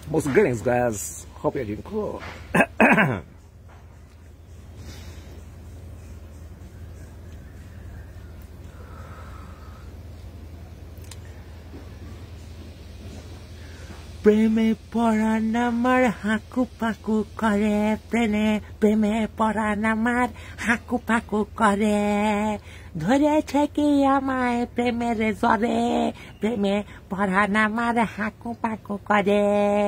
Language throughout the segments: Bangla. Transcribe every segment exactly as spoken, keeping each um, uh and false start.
Most greetings, guys. Hope you're doing cool. প্রেমে পরাণ আমার হাকু পাকু করে প্রেমে প্রেমে পরাণ আমার হাকু পাকু করে ধরেছে কি আমায় প্রেমের জ্বরে প্রেমে পরাণ আমার হাকু পাকু করে।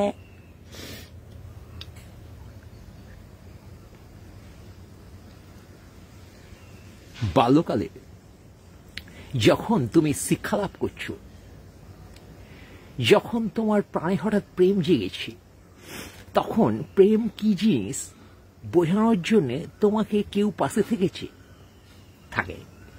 বাল্যকালে যখন তুমি শিক্ষা লাভ করছো, যখন তোমার প্রাণে হঠাৎ প্রেম জেগেছে, তখন প্রেম কি জিনিস বোঝানোর জন্য তোমাকে কেউ পাশে থেকেছে থাকে।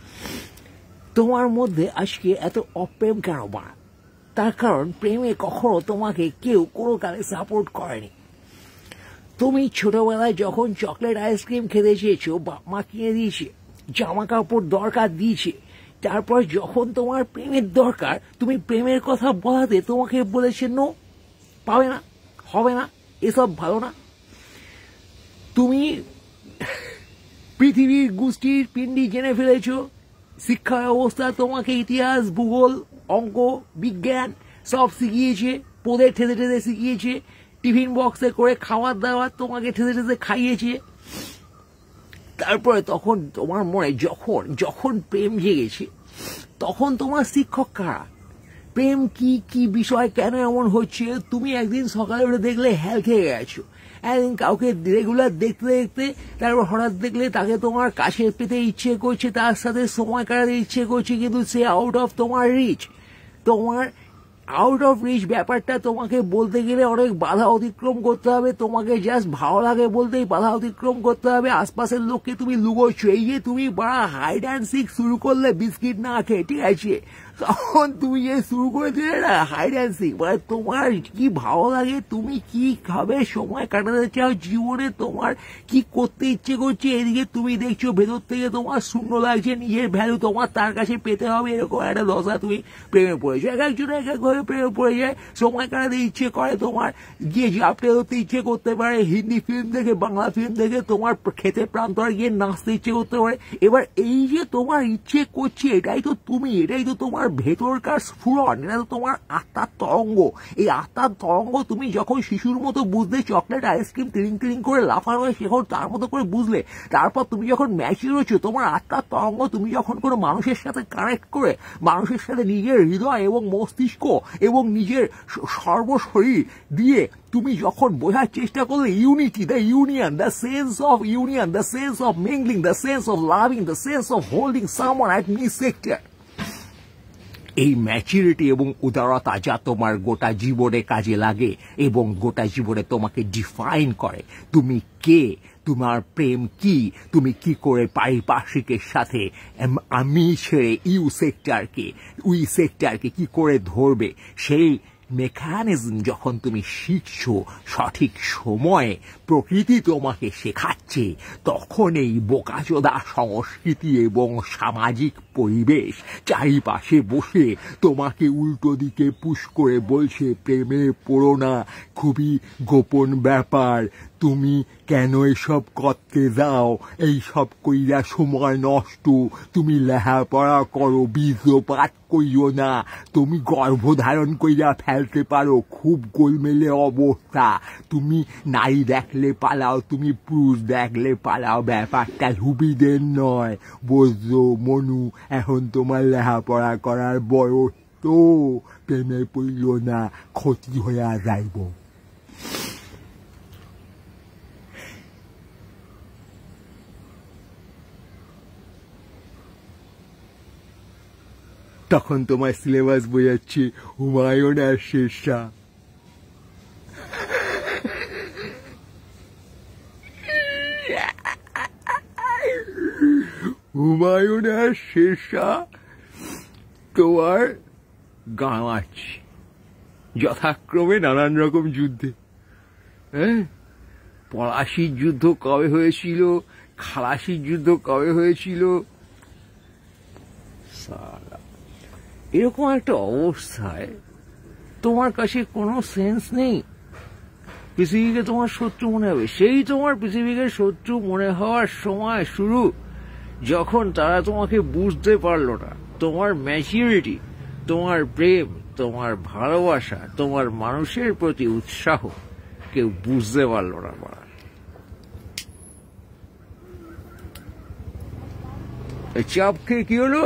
তোমার মধ্যে আজকে এত অপ্রেম কেন বা? তার কারণ প্রেমে কখনো তোমাকে কেউ কোনো কালে সাপোর্ট করেনি। তুমি ছোটবেলায় যখন চকলেট আইসক্রিম খেতে চেয়েছো, বাপ মা কিনে দিয়েছে, জামা কাপড় দরকার দিয়েছে, তারপর যখন তোমার প্রেমের দরকার, তুমি প্রেমের কথা বলাতে তোমাকে বলেছে নো, পাবে না, হবে না, এসব ভালো না। তুমি পৃথিবীর গোষ্ঠীর পিণ্ডি জেনে ফেলেছ, শিক্ষা ব্যবস্থা তোমাকে ইতিহাস, ভূগোল, অঙ্ক, বিজ্ঞান সব শিখিয়েছে, পদে ঠেসে ঠেসে শিখিয়েছে, টিফিন বক্সে করে খাবার দাবার তোমাকে ঠেসে ঠেসে খাইয়েছে। তারপরে তখন তোমার মনে যখন যখন প্রেম জেগেছে, তখন তোমার শিক্ষক কারা, প্রেম কি, কি বিষয়, কেন এমন হচ্ছে, তুমি একদিন সকালে উঠে দেখলে হেল খেয়ে গেছো, একদিন কাউকে রেগুলার দেখতে দেখতে তারপর হঠাৎ দেখলে তাকে তোমার কাছে পেতে ইচ্ছে করছে, তার সাথে সময় কাটাতে ইচ্ছে করছে, কিন্তু সে আউট অফ তোমার রিচ। তোমার আউট অফ রিচ ব্যাপারটা তোমাকে বলতে গেলে অনেক বাধা অতিক্রম করতে হবে, তোমাকে জাস্ট ভালো লাগে বলতেই বাধা অতিক্রম করতে হবে। আশপাশের লোককে তুমি লুকোচ্ছো, এই যে তুমি বড় হাইড অ্যান্ড সিক শুরু করলে বিস্কিট না খেয়ে, ঠিক আছে, তখন তুমি যে শুরু করে দিলে না হাইড অ্যান্ড সিক, মানে তোমার কি ভালো লাগে, তুমি কি খাবে, সময় কাটাতে চাও জীবনে, তোমার কি করতে ইচ্ছে করছে, এদিকে তুমি দেখছো ভেতর থেকে তোমার শূন্য লাগছে, নিজের ভ্যালু তোমার তার কাছে পেতে হবে, এরকম একটা দশা, তুমি প্রেমে পড়েছো। এক একজন এক একভাবে প্রেমে পড়ে যায়, সময় কাটাতে ইচ্ছে করে, তোমার গিয়ে জাপটে ধরতে ইচ্ছে করতে পারে, হিন্দি ফিল্ম দেখে, বাংলা ফিল্ম দেখে তোমার খেতে প্রান্তর গিয়ে নাচতে ইচ্ছে করতে পারে। এবার এই যে তোমার ইচ্ছে করছে, এটাই তো তুমি, এটাই তো তোমার ভেতরকার স্ফুরণ, এটা তো তোমার আত্মার তরঙ্গ। এই আত্মার তরঙ্গ তুমি যখন শিশুর মতো বুঝলে, চকলেট আইসক্রিম টিরিং টিরিং করে লাফানো শেখো তার মতো করে বুঝলে, তারপর তুমি যখন ম্যাচিউর হচ্ছো, তোমার আত্মার তরঙ্গ তুমি যখন কোনো মানুষের সাথে কানেক্ট করে, মানুষের সাথে নিজের হৃদয় এবং মস্তিষ্ক এবং নিজের সর্বশরীর দিয়ে তুমি যখন বোঝার চেষ্টা করলে unity, the union, the sense of union, the sense of mingling, the sense of loving, the sense of holding someone at me sector, এই ম্যাচুরিটি এবং উদারতা যা তোমার গোটা জীবনে কাজে লাগে এবং গোটা জীবনে তোমাকে ডিফাইন করে, তুমি কে, তোমার প্রেম কি, তুমি কি করে পারিপার্শ্বিকের সাথে আমি ছেড়ে ইউ সেক্টরকে, উই সেক্টরকে কি করে ধরবে, সেই মেকানিজম যখন তুমি শিখছো, সঠিক সময়ে প্রকৃতি তোমাকে শেখাচ্ছে, তখন এই বোকাচোদা সংস্কৃতি এবং সামাজিক পরিবেশ চারিপাশে বসে তোমাকে উল্টো দিকে পুশ করে বলছে প্রেমে পড়ো না, খুবই গোপন ব্যাপার, তুমি কেন এসব করতে যাও, এইসব কইরা সময় নষ্ট, তুমি লেখাপড়া করো, বীর্যপাত কইও না, তুমি গর্ভধারণ কইরা ফেলতে পারো, খুব গোলমেলে অবস্থা, তুমি নারী দেখলে পালাও, তুমি পুরুষ দেখলে পালাও, ব্যাপারটা সুবিধের নয়, বুঝছো মনু, এখন তোমার লেখাপড়া করার বয়স তো, প্রেমে পড়ল না, ক্ষতি হইয়া যাইব। তখন তোমার সিলেবাস বোঝাচ্ছে হুমায়ুন আর শেরশাহ। হুমায়ুন আর শেরশাহ তোমার গান আছে যথাক্রমে নানান রকম যুদ্ধে। হ্যাঁ, পলাশির যুদ্ধ কবে হয়েছিল, খালাসির যুদ্ধ কবে হয়েছিল, এরকম একটা অবস্থায় তোমার কাছে কোনো সেন্স নেই, পৃথিবীকে তোমার শত্রু মনে হবে। সেই তোমার পৃথিবীকে শত্রু মনে হওয়ার সময় শুরু যখন তারা তোমাকে বুঝতে পারলো না, তোমার ম্যাচুরিটি, তোমার প্রেম, তোমার ভালোবাসা, তোমার মানুষের প্রতি উৎসাহ কেউ বুঝতে পারলো না। মারা চাপ খেয়ে কি হলো?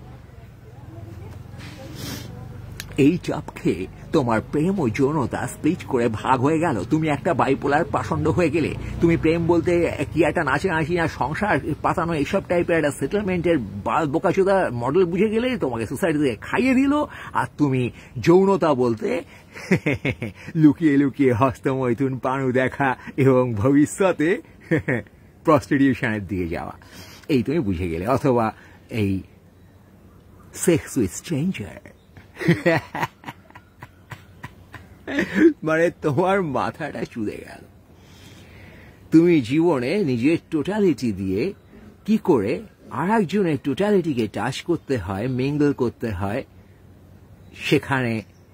এই চাপ খেয়ে তোমার প্রেম ও যৌনতা স্প্লিট করে ভাগ হয়ে গেল। তুমি একটা বাইপোলার পাষণ্ড হয়ে গেলে। তুমি প্রেম বলতে কি একটা নাচে নাচি না সংসার পাতানো এইসব টাইপের একটা সেটেলমেন্টের বোকাচোদা মডেল বুঝে গেলে, তোমাকে সোসাইটিতে খাইয়ে দিল। আর তুমি যৌনতা বলতে লুকিয়ে লুকিয়ে হস্তমৈথুন, পানু দেখা এবং ভবিষ্যতে প্রস্টিটিউশনের দিকে যাওয়া, এই তুমি বুঝে গেলে। অথবা এই সেক্স উইথ স্ট্রেঞ্জার। মানে তোমার মাথাটা চুদে গেল। তুমি জীবনে নিজের টোটালিটি দিয়ে কি করে আর একজনের টোটালিটিকে টাচ করতে হয়, মিঙ্গল করতে হয়, সেখানে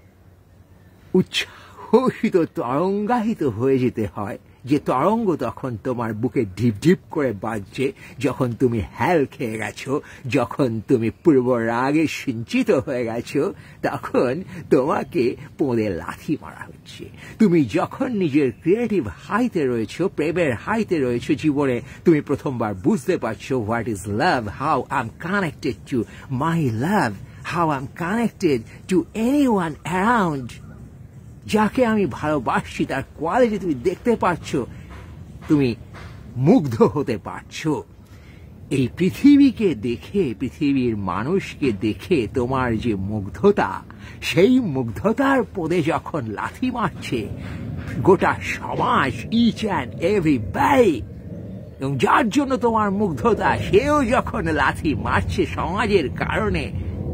উচ্ছ্বসিত তরঙ্গায়িত হয়ে যেতে হয়, যে তরঙ্গ তখন তোমার বুকে ঢিপ ঢিপ করে বাজছে যখন তুমি হ্যাল খেয়ে গেছো, যখন তুমি পূর্ব রাগে সিঞ্চিত হয়ে গেছো, তখন তোমাকে পোঁদে লাথি মারা হচ্ছে। তুমি যখন নিজের ক্রিয়েটিভ হাইতে রয়েছো, প্রেমের হাইতে রয়েছো জীবনে, তুমি প্রথমবার বুঝতে পারছো what is love, how I am connected to my love, how I am connected to anyone around. যাকে আমি ভালোবাসি তার কোয়ালিটি তুমি দেখতে পাচ্ছ, তুমি মুগ্ধ হতে পারছো। এই পৃথিবীকে দেখে, পৃথিবীর মানুষকে দেখে তোমার যে মুগ্ধতা, সেই মুগ্ধতার পদে যখন লাথি মারছে গোটা সমাজ, ইচ অ্যান্ড এভরিবডি, এবং যার জন্য তোমার মুগ্ধতা, সেও যখন লাথি মারছে সমাজের কারণে,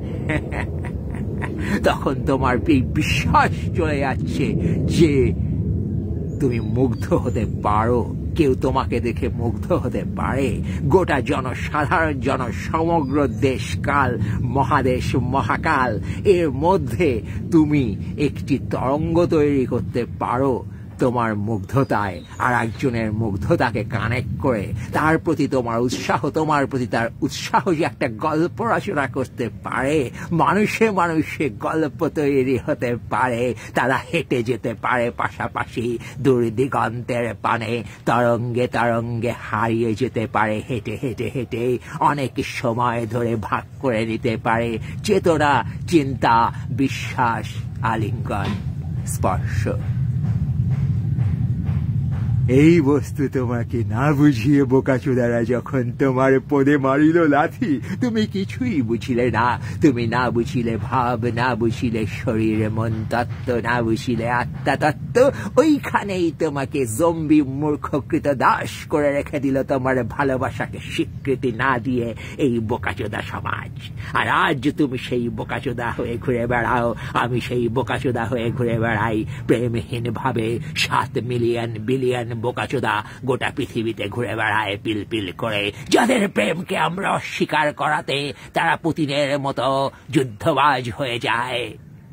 তখন তোমার এই বিশ্বাস চলে যাচ্ছে যে তুমি মুগ্ধ হতে পারো, কেউ তোমাকে দেখে মুগ্ধ হতে পারে। গোটা জনসাধারণ, জন সমগ্র দেশ, কাল, মহাদেশ, মহাকাল, এর মধ্যে তুমি একটি তরঙ্গ তৈরি করতে পারো তোমার মুগ্ধতায়, আর একজনের মুগ্ধতাকে কানেক্ট করে তার প্রতি তোমার উৎসাহ, তোমার প্রতি তার উৎসাহ যে একটা গল্প রচনা করতে পারে, মানুষে মানুষে গল্প তৈরি হতে পারে, তারা হেঁটে যেতে পারে পাশাপাশি দূর দিগন্তের পানে, তরঙ্গে তরঙ্গে হারিয়ে যেতে পারে হেঁটে হেঁটে হেঁটে, অনেক সময় ধরে ভাগ করে নিতে পারে চেতনা, চিন্তা, বিশ্বাস, আলিঙ্গন, স্পর্শ। এই বস্তু তোমাকে না বুঝিয়ে বোকাচোদারা যখন তোমার পদে মারিল লাথি, তুমি কিছুই বুঝিলে না। তুমি না বুঝিলে ভাব, না বুঝিলে শরীর মন তত্ত্ব, না বুঝিলে আত্মা তত্ত্ব। ওইখানেই তোমাকে জম্বি মূর্খকৃত দাস করে রেখে দিল তোমার ভালোবাসাকে স্বীকৃতি না দিয়ে এই বোকাচোদা সমাজ। আর আজ তুমি সেই বোকাচোদা হয়ে ঘুরে বেড়াও, আমি সেই বোকাচোদা হয়ে ঘুরে বেড়াই প্রেমহীন ভাবে। সাত মিলিয়ন বিলিয়ন বোকাচোদা গোটা পৃথিবীতে ঘুরে বেড়ায় পিল পিল করে, যাদের প্রেমকে আমরা অস্বীকার করাতে তারা পুতিনের মতো যুদ্ধবাজ হয়ে যায়।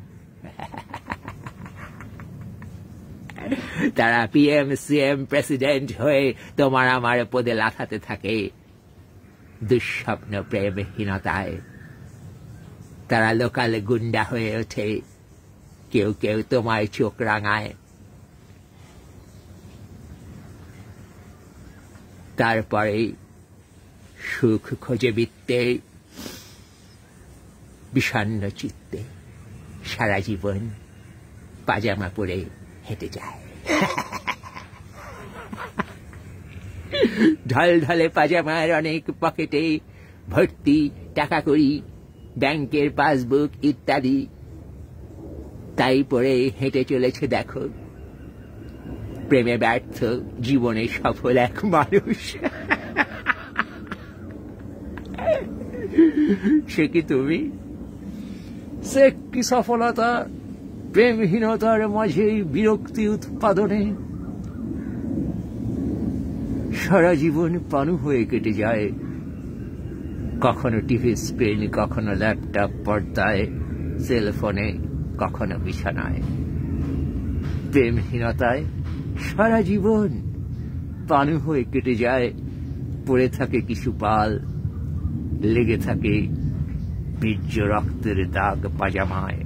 তারা পিএম, সিএম, প্রেসিডেন্ট হয়ে তোমার আমার পদে লাথাতে থাকে দুঃস্বপ্ন প্রেমহীনতায়। তারা লোকাল গুন্ডা হয়ে ওঠে, কেউ কেউ তোমার চোখ রাঙায়। তারপরে সুখ খোঁজে বৃত্তে, বিষণ্ণ চিত্তে সারা জীবন পাজামা পরে হেঁটে যায়। ঢল ঢলে পাজামার অনেক পকেটে ভর্তি টাকা কড়ি, ব্যাংকের পাসবুক ইত্যাদি। তাই পরে হেঁটে চলেছে দেখো প্রেমে ব্যর্থ, জীবনে সফল এক মানুষ। সে কি তুমি? সে কি সফলতা প্রেমহীনতার মাঝে বিরক্তি উৎপাদনে? সারা জীবন পানু হয়ে কেটে যায়, কখনো টিভি স্ক্রিন, কখনো ল্যাপটপ পর্দায়, সেলফোনে, কখনো বিছানায়। প্রেমহীনতায় সারা জীবন পানু হয়ে কেটে যায়, পড়ে থাকে কিছু পাল, লেগে থাকে বীর্য রক্তের দাগ পাজামায়।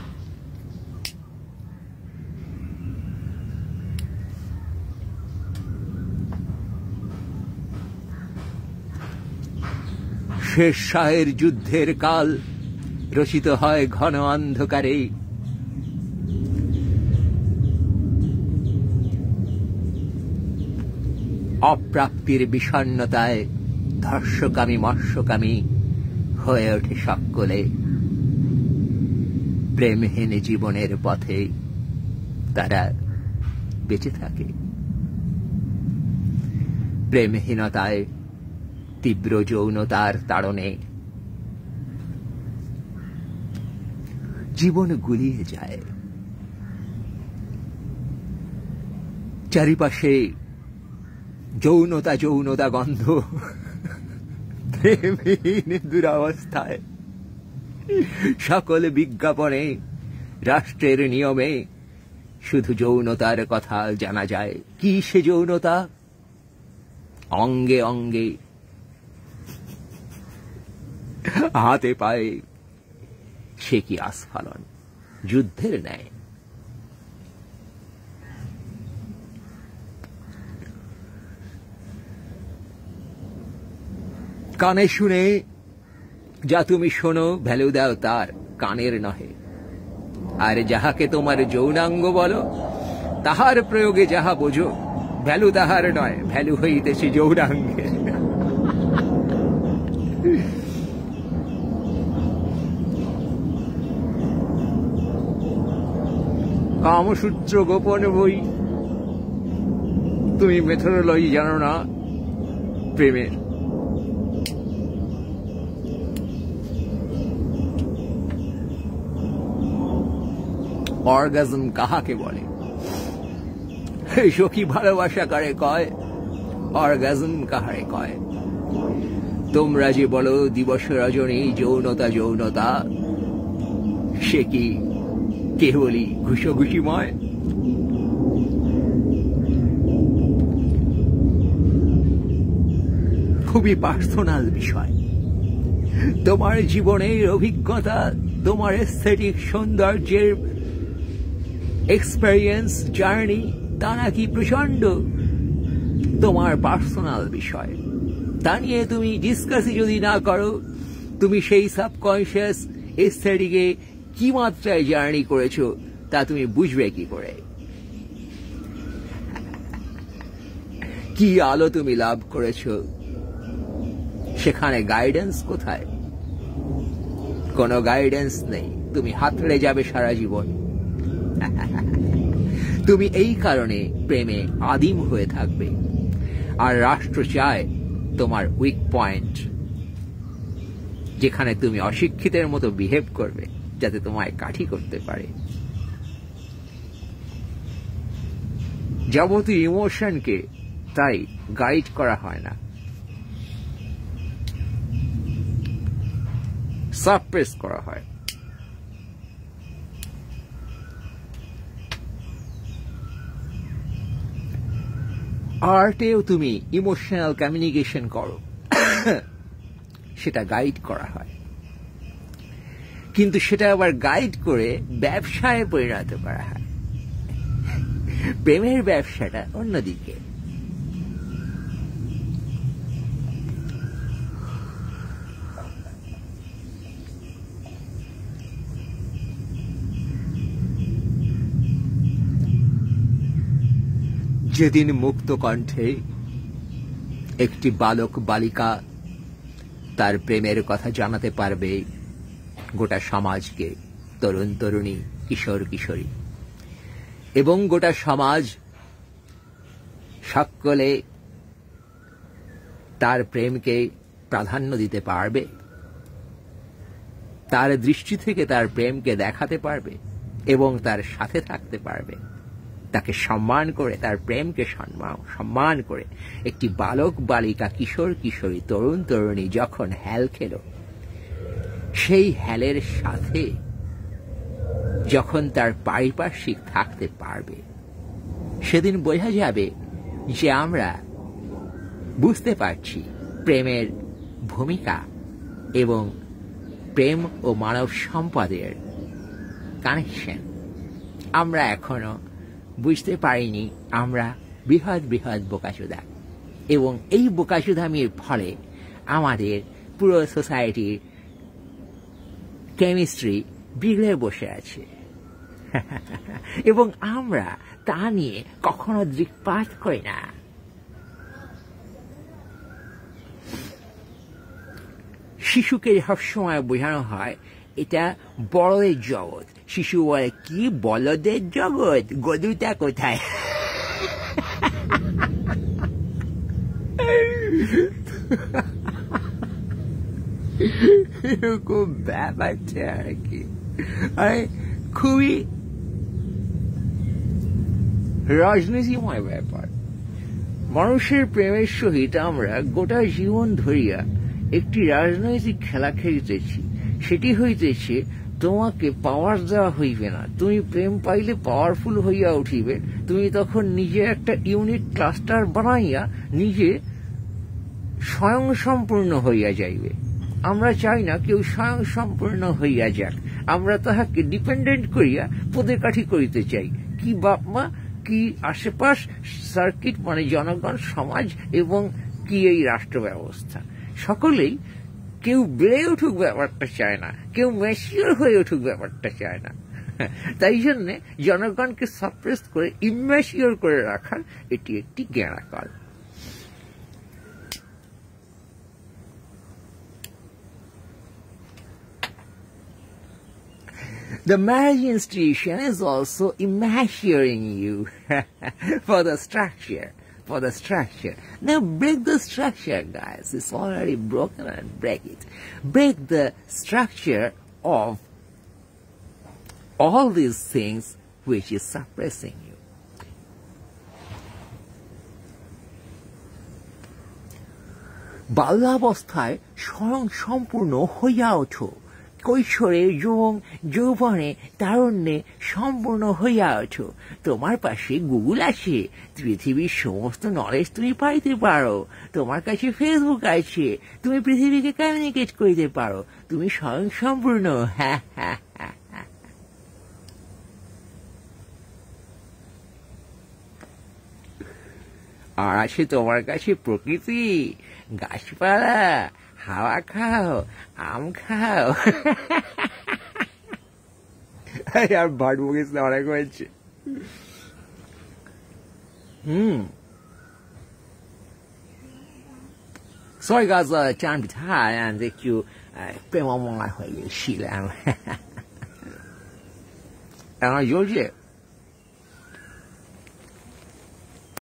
শেষ শাহের যুদ্ধের কাল রচিত হয় ঘন অন্ধকারে। অপ্রাপ্তির বিষণ্ণতায় ধর্ষকামী মৎস্যকামী হয়ে ওঠে সকলে। প্রেমহীন জীবনের পথে তারা বেঁচে থাকে। প্রেমহীনতায় তীব্র যৌনতার তাড়নে জীবন গুলিয়ে যায়। চারিপাশে যৌনতা যৌনতা গন্ধ, প্রেমহীন দুরবস্থায় সকল বিজ্ঞাপনে রাষ্ট্রের নিয়মে শুধু যৌনতার কথা জানা যায়। কি সে যৌনতা? অঙ্গে অঙ্গে, হাতে পায়ে সে কি আস্ফালন, যুদ্ধের ন্যায়। কানে শুনে যা তুমি শোনো, ভ্যালু দাও তার কানের নহে। আর যাহাকে তোমার যৌনাঙ্গ বলো, তাহার প্রয়োগে যাহা বোঝো, ভ্যালু তাহার নয়, ভ্যালু হইতেছে যৌনাঙ্গে। কামসূত্র গোপন বই, তুমি মেথোডোলজি জানো না প্রেমের। অর্গাজম কাহাকে বলে? সখী ভালোবাসা কারে কয়? অর্গাজম কাহারে কয়? তোমরা যে বলো দিবস রজনী যৌনতা যৌনতা, সে কি কেবলই ঘুষোঘুষিময়? খুবই পার্সোনাল বিষয়। তোমার জীবনের অভিজ্ঞতা, তোমার এস্থেটিক সৌন্দর্যের এক্সপেরিয়েন্স, জার্নি, তা নাকি প্রচন্ড তোমার পার্সোনাল বিষয়। তা নিয়ে তুমি ডিসকাসই যদি না করো, তুমি সেই সাবকনশিয়াস এস্থেটিকে কি মাত্রায় জার্নি করেছো তা তুমি বুঝবে কি করে? কি আলো তুমি লাভ করেছো? সেখানে গাইডেন্স কোথায়? কোনো গাইডেন্স নেই, তুমি হাতড়ে যাবে সারা জীবন। তুমি এই কারণে প্রেমে আদিম হয়ে থাকবে। আর রাষ্ট্র চায় তোমার উইক পয়েন্ট, যেখানে তুমি অশিক্ষিতের মতো বিহেভ করবে, যাতে তোমায় কাঠি করতে পারে। যাবতীয় ইমোশনকে তাই গাইড করা হয় না, সাপ্রেস করা হয়। আর্টেও তুমি ইমোশনাল কমিউনিকেশন করো, সেটা গাইড করা হয়। কিন্তু সেটা আবার গাইড করে ব্যবসায় পরিণত করা হয়। প্রেমের ব্যবসাটা অন্যদিকে। যেদিন মুক্ত কণ্ঠে একটি বালক বালিকা তার প্রেমের কথা জানাতে পারবে গোটা সমাজকে, তরুণ তরুণী, কিশোর কিশোরী, এবং গোটা সমাজ সকলে তার প্রেমকে প্রাধান্য দিতে পারবে, তার দৃষ্টি থেকে তার প্রেমকে দেখাতে পারবে এবং তার সাথে থাকতে পারবে, তাকে সম্মান করে, তার প্রেমকে সম্মান করে। একটি বালক বালিকা, কিশোর কিশোরী, তরুণ তরুণী যখন হেল খেল, সেই হেলের সাথে যখন তার পারিপার্শ্বিক থাকতে পারবে, সেদিন বোঝা যাবে যে আমরা বুঝতে পারছি প্রেমের ভূমিকা এবং প্রেম ও মানব সম্পদের কানেকশন। আমরা এখনো বুঝতে পারিনি আমরা বৃহৎ বৃহৎ বোকাচোদা, এবং এই বোকাচোদামির ফলে আমাদের পুরো সোসাইটির কেমিস্ট্রি বিগড়ে বসে আছে এবং আমরা তা নিয়ে কখনো দৃকপাত করি না। শিশুকে সবসময় বোঝানো হয় এটা বড়দের জগৎ। শিশু বলে, কি বলদের জগৎ, গদুটা কোথায়? এরকম ব্যাপারটা আর কি খুবই রাজনীতিময় ব্যাপার। মানুষের প্রেমের সহিত আমরা গোটা জীবন ধরিয়া একটি রাজনৈতিক খেলা খেলিতেছি। সেটি হইতেছে তোমাকে পাওয়ার দেওয়া হইবে না, তুমি প্রেম পাইলে পাওয়ারফুল হইয়া উঠিবে, তুমি তখন নিজে একটা ইউনিট ক্লাস্টার বানাইয়া নিজে স্বয়ং সম্পূর্ণ হইয়া যাইবে। আমরা চাই না কেউ স্বয়ং সম্পূর্ণ হইয়া যাক, আমরা তাহাকে ডিপেন্ডেন্ট করিয়া পদে কাঠি করিতে চাই। কি বাপ মা, কি আশেপাশ সার্কিট মানে জনগণ, সমাজ এবং কি এই রাষ্ট্র ব্যবস্থা, সকলেই কেউ বেড়ে উঠুক ব্যাপারটা চায় না, কেউ ম্যাচিওর হয়ে উঠুক ব্যাপারটা চায় না। তাই জন্যে জনগণকে সাপ্রেস করে ইম্যাচিওর করে রাখার এটি একটি জ্ঞানাকাল। The marriage institution is also immaturing you for the structure. For the structure. Now break the structure, guys. It's already broken, and break it. Break the structure of all these things which is suppressing you. বাল্যাবস্থায় স্বয়ং সম্পূর্ণ হইয়া ওঠো, কৈশোরে যৌবন যৌবনে তারুণ্যে সম্পূর্ণ হইয়া ওঠো। তোমার পাশে গুগল আছে, পৃথিবীর সমস্ত নলেজ তুমি পাইতে পারো, তোমার কাছে ফেসবুক আছে, তুমি পৃথিবীকে কমিউনিকেট করিতে পারো, তুমি স্বয়ং সম্পূর্ণ। হ্যাঁ হ্যাঁ হ্যাঁ হ্যাঁ আর আছে তোমার কাছে প্রকৃতি, গাছপালা, হাওয়া খাও, আম খাও। আর ভাট বকিস না, অনেক হয়েছে। হুম Sorry guys, uh, time to tie and একটু প্রেমময় হয়ে গেছিলাম। আমার জোর